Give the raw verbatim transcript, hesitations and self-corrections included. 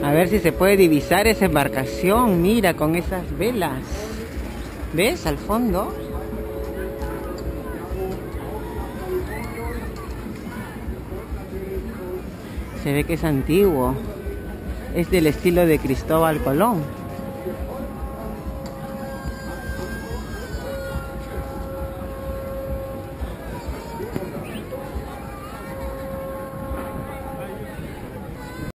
A ver si se puede divisar esa embarcación. Mira, con esas velas. ¿Ves al fondo? Se ve que es antiguo. Es del estilo de Cristóbal Colón.